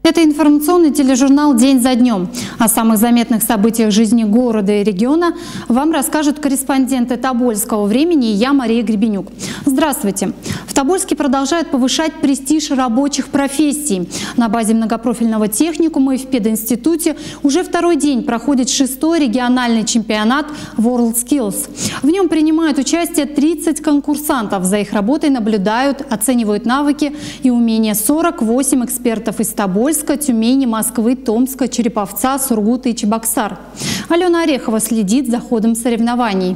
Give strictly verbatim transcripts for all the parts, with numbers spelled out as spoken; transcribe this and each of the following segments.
Это информационный тележурнал «День за днем». О самых заметных событиях жизни города и региона вам расскажут корреспонденты Тобольского времени и я, Мария Гребенюк. Здравствуйте! В Тобольске продолжают повышать престиж рабочих профессий. На базе многопрофильного техникума и в пединституте уже второй день проходит шестой региональный чемпионат WorldSkills. В нем принимают участие тридцать конкурсантов. За их работой наблюдают, оценивают навыки и умения сорок восемь экспертов из Тобольска, Тюмени, Москвы, Томска, Череповца, Сургута и Чебоксар. Алена Орехова следит за ходом соревнований.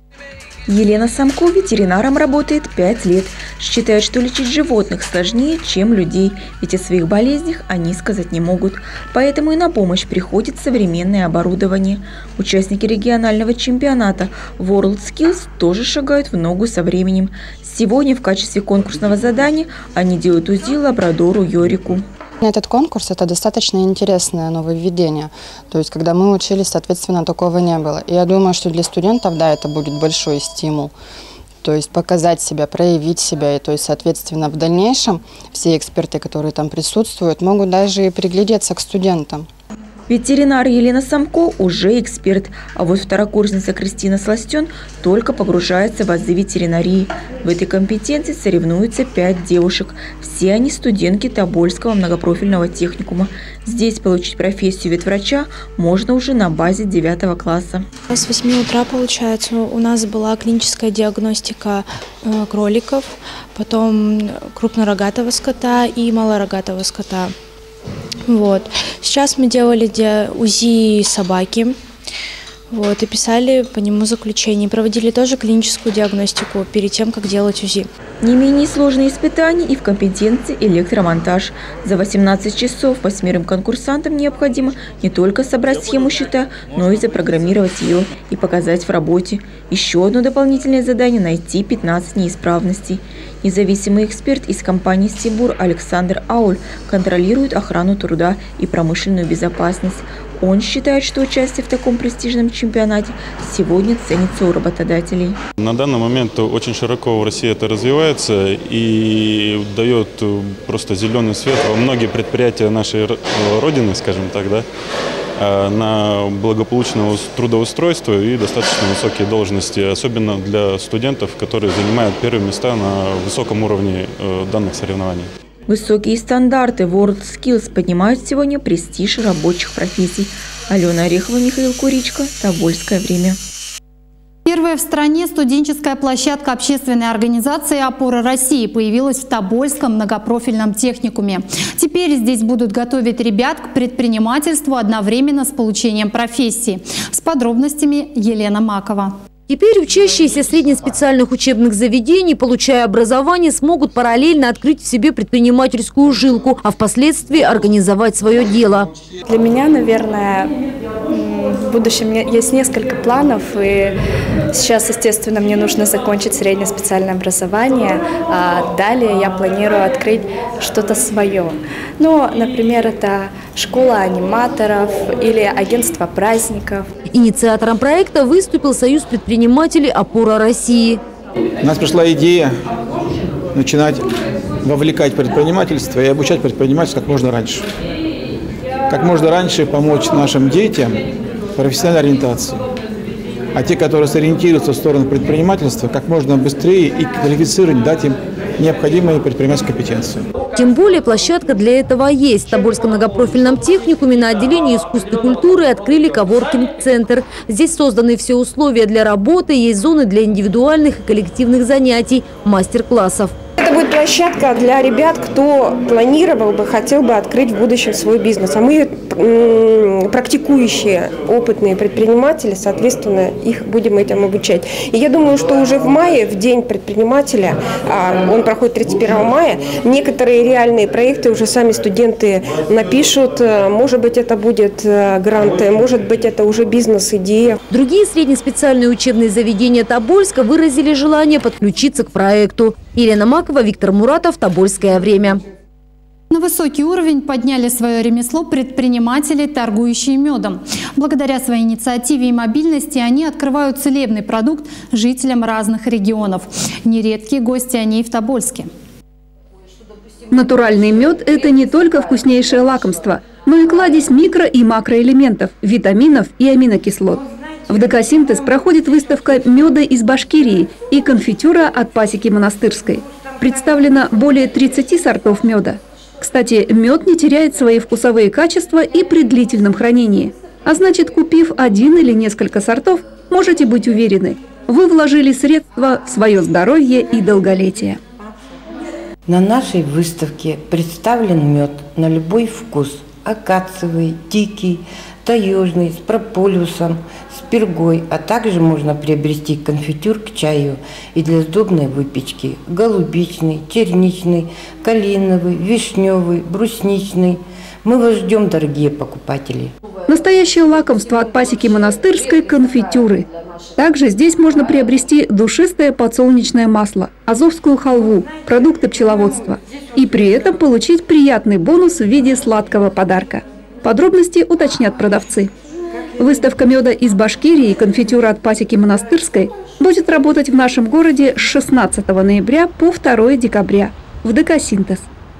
Елена Самко ветеринаром работает пять лет. Считает, что лечить животных сложнее, чем людей, ведь о своих болезнях они сказать не могут. Поэтому и на помощь приходит современное оборудование. Участники регионального чемпионата WorldSkills тоже шагают в ногу со временем. Сегодня в качестве конкурсного задания они делают УЗИ лабрадору Йорику. Этот конкурс – это достаточно интересное нововведение. То есть, когда мы учились, соответственно, такого не было. И я думаю, что для студентов, да, это будет большой стимул. То есть, показать себя, проявить себя. И, то есть, соответственно, в дальнейшем все эксперты, которые там присутствуют, могут даже и приглядеться к студентам. Ветеринар Елена Самко уже эксперт, а вот второкурсница Кристина Сластен только погружается в азы ветеринарии. В этой компетенции соревнуются пять девушек. Все они студентки Тобольского многопрофильного техникума. Здесь получить профессию ветврача можно уже на базе девятого класса. С восьми утра, получается, у нас была клиническая диагностика кроликов, потом крупнорогатого скота и малорогатого скота. Вот. Сейчас мы делали УЗИ собаки, вот, и писали по нему заключение. Проводили тоже клиническую диагностику перед тем, как делать УЗИ. Не менее сложные испытания и в компетенции электромонтаж. За восемнадцать часов восьмерым конкурсантам необходимо не только собрать схему щита, но и запрограммировать ее и показать в работе. Еще одно дополнительное задание – найти пятнадцать неисправностей. Независимый эксперт из компании «Стибур» Александр Ауль контролирует охрану труда и промышленную безопасность. Он считает, что участие в таком престижном чемпионате сегодня ценится у работодателей. На данный момент очень широко в России это развивается и дает просто зеленый свет во многие предприятия нашей Родины, скажем так, да, на благополучное трудоустройство и достаточно высокие должности, особенно для студентов, которые занимают первые места на высоком уровне данных соревнований. Высокие стандарты WorldSkills поднимают сегодня престиж рабочих профессий. Алена Орехова, Михаил Куричко, Тобольское время. Первая в стране студенческая площадка общественной организации «Опора России» появилась в Тобольском многопрофильном техникуме. Теперь здесь будут готовить ребят к предпринимательству одновременно с получением профессии. С подробностями Елена Макова. Теперь учащиеся среднеспециальных учебных заведений, получая образование, смогут параллельно открыть в себе предпринимательскую жилку, а впоследствии организовать свое дело. Для меня, наверное, в будущем есть несколько планов. И сейчас, естественно, мне нужно закончить среднее специальное образование, а далее я планирую открыть что-то свое. Ну, например, это школа аниматоров или агентство праздников. Инициатором проекта выступил Союз предпринимателей «Опора России». У нас пришла идея начинать вовлекать предпринимательство и обучать предпринимательство как можно раньше. Как можно раньше помочь нашим детям в профессиональной ориентации. А те, которые сориентируются в сторону предпринимательства, как можно быстрее и квалифицировать, дать им необходимые предпринимательские компетенции. Тем более площадка для этого есть. В Тобольском многопрофильном техникуме на отделении искусств и культуры открыли коворкинг-центр. Здесь созданы все условия для работы, есть зоны для индивидуальных и коллективных занятий, мастер-классов. Это будет площадка для ребят, кто планировал бы, хотел бы открыть в будущем свой бизнес. А мы практикующие, опытные предприниматели, соответственно, их будем этим обучать. И я думаю, что уже в мае, в день предпринимателя, он проходит тридцать первого мая, некоторые реальные проекты уже сами студенты напишут. Может быть, это будет гранты, может быть, это уже бизнес-идея. Другие среднеспециальные учебные заведения Тобольска выразили желание подключиться к проекту. Елена Макова, Виктор Муратов, Тобольское время. На высокий уровень подняли свое ремесло предприниматели, торгующие медом. Благодаря своей инициативе и мобильности они открывают целебный продукт жителям разных регионов. Нередкие гости они и в Тобольске. Натуральный мед – это не только вкуснейшее лакомство, но и кладезь микро- и макроэлементов, витаминов и аминокислот. В ДК-Синтез проходит выставка меда из Башкирии и конфитюра от пасеки Монастырской. Представлено более тридцати сортов меда. Кстати, мед не теряет свои вкусовые качества и при длительном хранении. А значит, купив один или несколько сортов, можете быть уверены, вы вложили средства в свое здоровье и долголетие. На нашей выставке представлен мед на любой вкус. Акациевый, дикий, таежный, с прополисом, с пергой, а также можно приобрести конфитюр к чаю и для сдобной выпечки. Голубичный, черничный, калиновый, вишневый, брусничный. Мы вас ждем, дорогие покупатели. Настоящее лакомство от пасеки Монастырской – конфитюры. Также здесь можно приобрести душистое подсолнечное масло, азовскую халву, продукты пчеловодства. И при этом получить приятный бонус в виде сладкого подарка. Подробности уточнят продавцы. Выставка меда из Башкирии и конфитюра от пасеки Монастырской будет работать в нашем городе с шестнадцатого ноября по второе декабря в ДК-Синтез.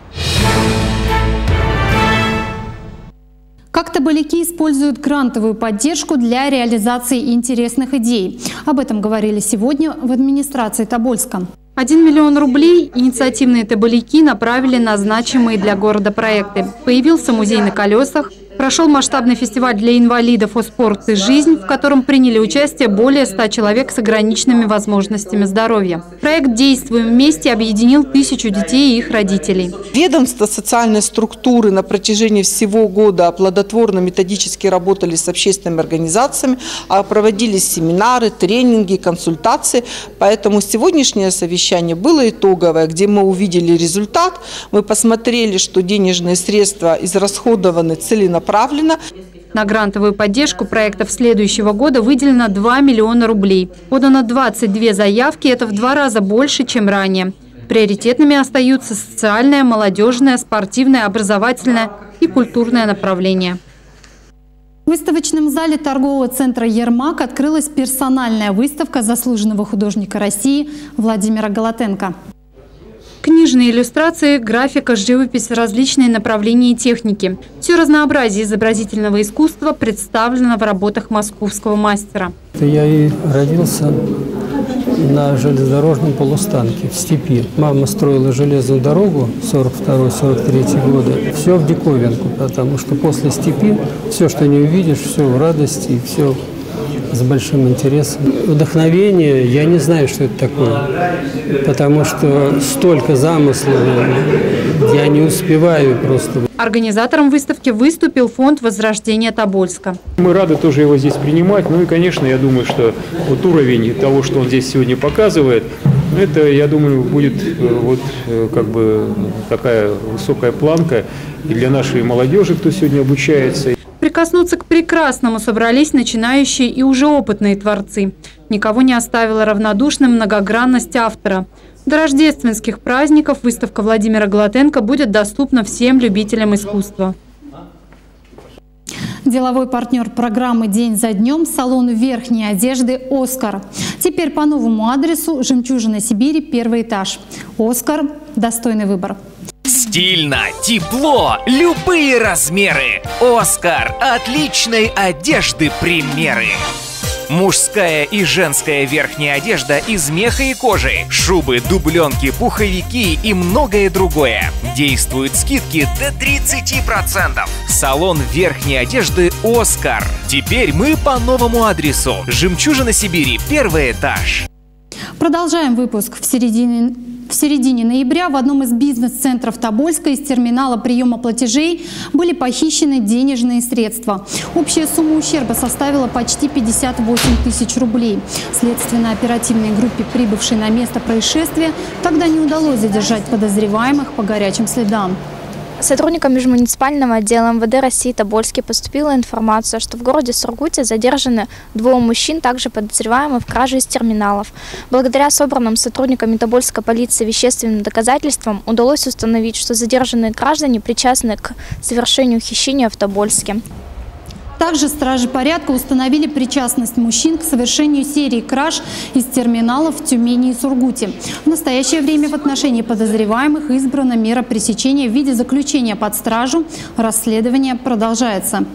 Как таболяки используют грантовую поддержку для реализации интересных идей? Об этом говорили сегодня в администрации Тобольска. Один миллион рублей инициативные таболяки направили на значимые для города проекты. Появился музей на колесах, прошел масштабный фестиваль для инвалидов «О спорт и жизнь», в котором приняли участие более ста человек с ограниченными возможностями здоровья. Проект «Действуем вместе» объединил тысячу детей и их родителей. Ведомства социальной структуры на протяжении всего года плодотворно методически работали с общественными организациями, проводились семинары, тренинги, консультации. Поэтому сегодняшнее совещание было итоговое, где мы увидели результат. Мы посмотрели, что денежные средства израсходованы целенаправленно. На грантовую поддержку проектов следующего года выделено два миллиона рублей. Подано двадцать две заявки, это в два раза больше, чем ранее. Приоритетными остаются социальное, молодежное, спортивное, образовательное и культурное направления. В выставочном зале торгового центра «Ермак» открылась персональная выставка заслуженного художника России Владимира Голотенко. Книжные иллюстрации, графика, живопись, различные направления и техники. Все разнообразие изобразительного искусства представлено в работах московского мастера. Я и родился на железнодорожном полустанке в степи. Мама строила железную дорогу сорок второй — сорок третий годы. Все в диковинку, потому что после степи все, что не увидишь, все в радости и все с большим интересом. Вдохновение, я не знаю, что это такое, потому что столько замыслов, я не успеваю просто. Организатором выставки выступил фонд «Возрождение Тобольска». Мы рады тоже его здесь принимать. Ну и, конечно, я думаю, что вот уровень того, что он здесь сегодня показывает, это, я думаю, будет вот как бы такая высокая планка и для нашей молодежи, кто сегодня обучается. Прикоснуться к прекрасному собрались начинающие и уже опытные творцы. Никого не оставила равнодушным многогранность автора. До рождественских праздников выставка Владимира Голотенко будет доступна всем любителям искусства. Деловой партнер программы «День за днем» – салон верхней одежды «Оскар». Теперь по новому адресу «Жемчужина Сибири», первый этаж. «Оскар» – достойный выбор. Стильно, тепло, любые размеры. «Оскар» отличной одежды примеры. Мужская и женская верхняя одежда из меха и кожи, шубы, дубленки, пуховики и многое другое. Действуют скидки до тридцати процентов. Салон верхней одежды «Оскар». Теперь мы по новому адресу. «Жемчужина Сибири», первый этаж. Продолжаем выпуск. В середине, в середине ноября в одном из бизнес-центров Тобольска из терминала приема платежей были похищены денежные средства. Общая сумма ущерба составила почти пятьдесят восемь тысяч рублей. Следственно-оперативной группе, прибывшей на место происшествия, тогда не удалось задержать подозреваемых по горячим следам. Сотрудникам межмуниципального отдела эм вэ дэ России Тобольске поступила информация, что в городе Сургуте задержаны двое мужчин, также подозреваемых в краже из терминалов. Благодаря собранным сотрудниками Тобольской полиции вещественным доказательствам удалось установить, что задержанные граждане причастны к совершению хищения в Тобольске. Также стражи порядка установили причастность мужчин к совершению серии краж из терминалов в Тюмени и Сургуте. В настоящее время в отношении подозреваемых избрана мера пресечения в виде заключения под стражу. Расследование продолжается.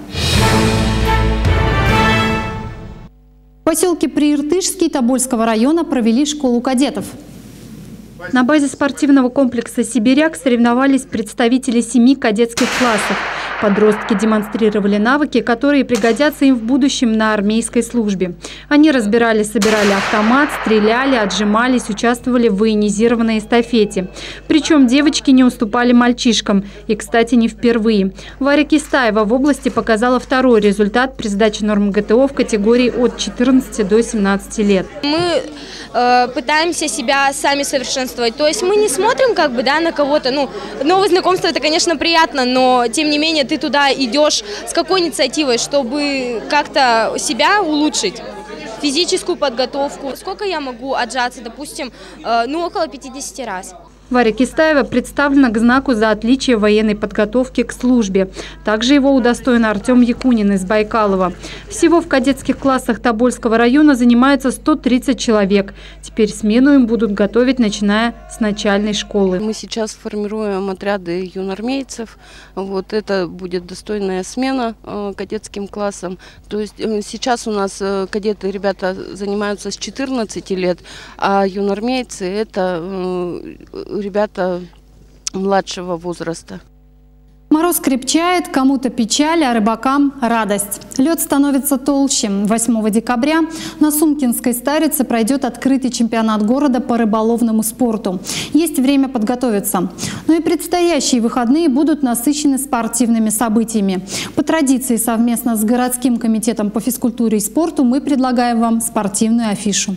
В поселке Прииртышский Тобольского района провели школу кадетов. На базе спортивного комплекса «Сибиряк» соревновались представители семи кадетских классов. Подростки демонстрировали навыки, которые пригодятся им в будущем на армейской службе. Они разбирали, собирали автомат, стреляли, отжимались, участвовали в военизированной эстафете. Причем девочки не уступали мальчишкам. И, кстати, не впервые. Варя Кистаева в области показала второй результат при сдаче норм ГТО в категории от четырнадцати до семнадцати лет. Мы э, пытаемся себя сами совершенствовать. То есть мы не смотрим как бы, да, на кого-то. Ну, новые знакомства – это, конечно, приятно, но тем не менее ты туда идешь с какой инициативой, чтобы как-то себя улучшить, физическую подготовку. Сколько я могу отжаться, допустим, э, ну около пятидесяти раз. Варя Кистаева представлена к знаку за отличие военной подготовки к службе. Также его удостоен Артем Якунин из Байкалова. Всего в кадетских классах Тобольского района занимается сто тридцать человек. Теперь смену им будут готовить, начиная с начальной школы. Мы сейчас формируем отряды юнармейцев. Вот это будет достойная смена э, кадетским классам. То есть э, сейчас у нас э, кадеты, ребята, занимаются с четырнадцати лет, а юнармейцы – это э, ребята младшего возраста. Мороз крепчает, кому-то печаль, а рыбакам радость. Лед становится толще. восьмого декабря на Сумкинской Старице пройдет открытый чемпионат города по рыболовному спорту. Есть время подготовиться. Но и предстоящие выходные будут насыщены спортивными событиями. По традиции, совместно с городским комитетом по физкультуре и спорту мы предлагаем вам спортивную афишу.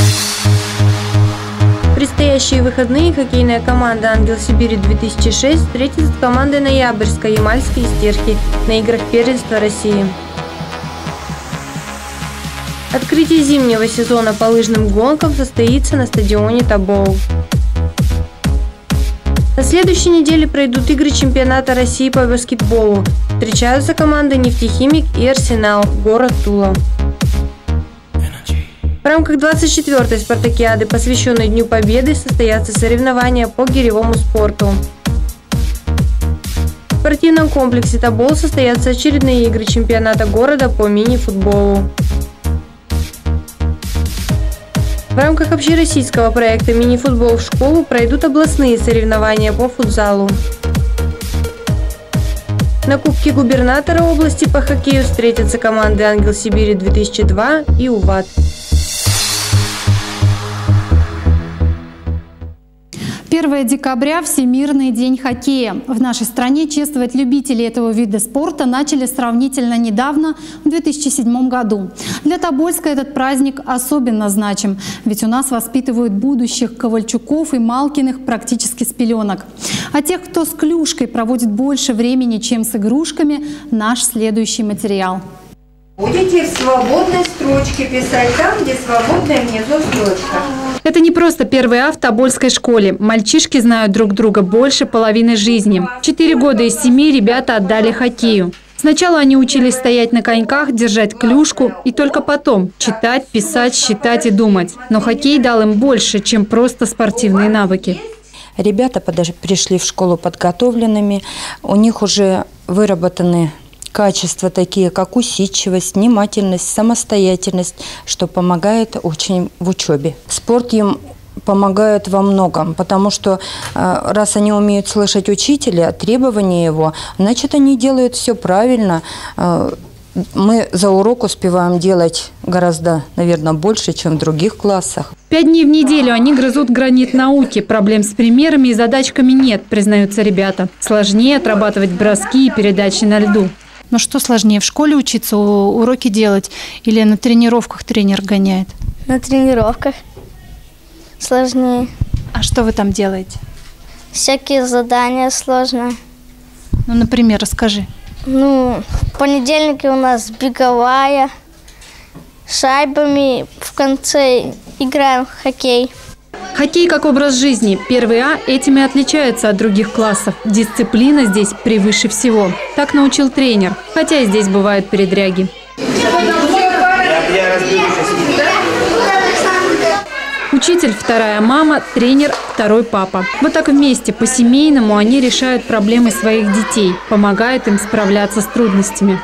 В предстоящие выходные хоккейная команда «Ангел Сибири-две тысячи шесть» встретится с командой Ноябрьска «Ямальские стерхи» на играх первенства России. Открытие зимнего сезона по лыжным гонкам состоится на стадионе Тобол. На следующей неделе пройдут игры чемпионата России по баскетболу. Встречаются команды «Нефтехимик» и «Арсенал», город Тула. В рамках двадцать четвёртой спартакиады, посвященной Дню Победы, состоятся соревнования по гиревому спорту. В спортивном комплексе «Тобол» состоятся очередные игры чемпионата города по мини-футболу. В рамках общероссийского проекта «Мини-футбол в школу» пройдут областные соревнования по футзалу. На Кубке губернатора области по хоккею встретятся команды «Ангел Сибири-две тысячи два» и «УВАД». первого декабря – Всемирный день хоккея. В нашей стране чествовать любителей этого вида спорта начали сравнительно недавно, в две тысячи седьмом году. Для Тобольска этот праздник особенно значим, ведь у нас воспитывают будущих Ковальчуков и Малкиных практически с пеленок. А тех, кто с клюшкой проводит больше времени, чем с игрушками – наш следующий материал. Будете в свободной строчке писать там, где свободная внизу строчка. Это не просто первый А в Тобольской школе. Мальчишки знают друг друга больше половины жизни. Четыре года из семи ребята отдали хоккею. Сначала они учились стоять на коньках, держать клюшку, и только потом читать, писать, считать и думать. Но хоккей дал им больше, чем просто спортивные навыки. Ребята пришли в школу подготовленными, у них уже выработаны качества такие, как усидчивость, внимательность, самостоятельность, что помогает очень в учебе. Спорт им помогает во многом, потому что раз они умеют слышать учителя, требования его, значит, они делают все правильно. Мы за урок успеваем делать гораздо, наверное, больше, чем в других классах. Пять дней в неделю они грызут гранит науки. Проблем с примерами и задачками нет, признаются ребята. Сложнее отрабатывать броски и передачи на льду. Но что сложнее, в школе учиться, уроки делать или на тренировках тренер гоняет? На тренировках сложнее. А что вы там делаете? Всякие задания сложные. Ну, например, расскажи. Ну, в понедельнике у нас беговая, шайбами в конце играем в хоккей. Хоккей как образ жизни. Первый А этим и отличается от других классов. Дисциплина здесь превыше всего. Так научил тренер, хотя и здесь бывают передряги. Учитель – вторая мама, тренер – второй папа. Вот так вместе, по-семейному, они решают проблемы своих детей, помогают им справляться с трудностями.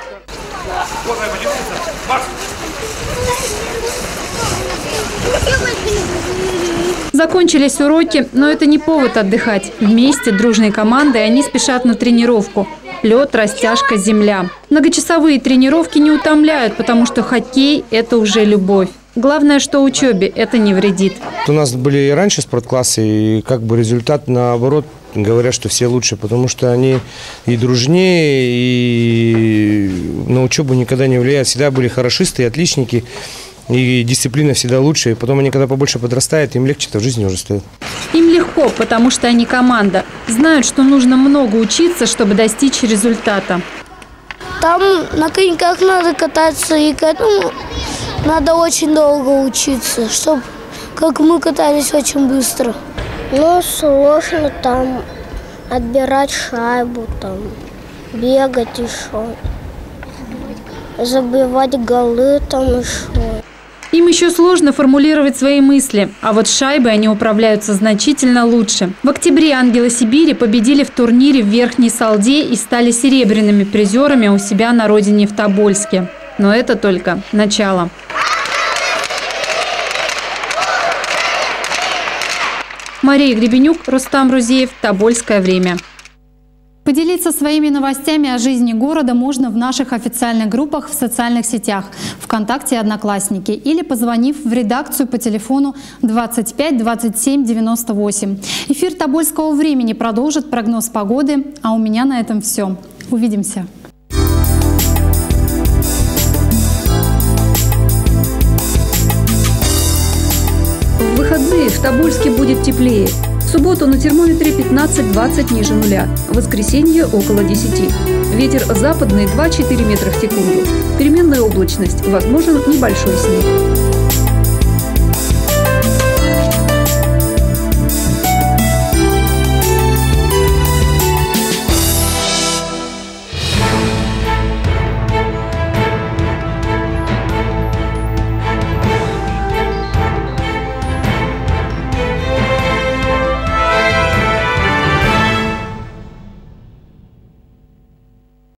Закончились уроки, но это не повод отдыхать. Вместе, дружной командой, они спешат на тренировку. Лед, растяжка, земля. Многочасовые тренировки не утомляют, потому что хоккей – это уже любовь. Главное, что учебе это не вредит. У нас были и раньше спортклассы, и как бы результат наоборот говорят, что все лучше, потому что они и дружнее, и на учебу никогда не влияют. Всегда были хорошисты и отличники, и дисциплина всегда лучше. И потом они, когда побольше подрастают, им легче-то в жизни уже стоит. Им легко, потому что они команда. Знают, что нужно много учиться, чтобы достичь результата. Там на коньках надо кататься, и к этому надо очень долго учиться, чтобы, как мы катались, очень быстро. Ну, сложно там отбирать шайбу, там, бегать еще, забивать голы там еще. Им еще сложно формулировать свои мысли, а вот с шайбой они управляются значительно лучше. В октябре «Ангелы Сибири» победили в турнире в Верхней Салде и стали серебряными призерами у себя на родине в Тобольске. Но это только начало. Мария Гребенюк, Рустам Рузеев, Тобольское время. Поделиться своими новостями о жизни города можно в наших официальных группах в социальных сетях ВКонтакте и Одноклассники или позвонив в редакцию по телефону двадцать пять двадцать семь девяносто восемь. Эфир Тобольского времени продолжит прогноз погоды, а у меня на этом все. Увидимся. В выходные в Тобольске будет теплее. В субботу на термометре пятнадцать-двадцать ниже нуля. В воскресенье около десяти. Ветер западный два-четыре метра в секунду. Переменная облачность. Возможен небольшой снег.